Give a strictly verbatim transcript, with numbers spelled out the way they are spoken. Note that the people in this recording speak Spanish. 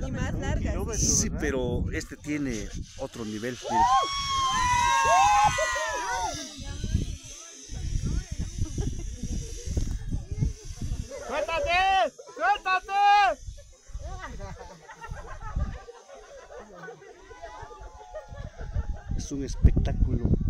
Y más largas. Sí, pero este tiene otro nivel. Miren. ¡Suéltate! ¡Suéltate! Es un espectáculo.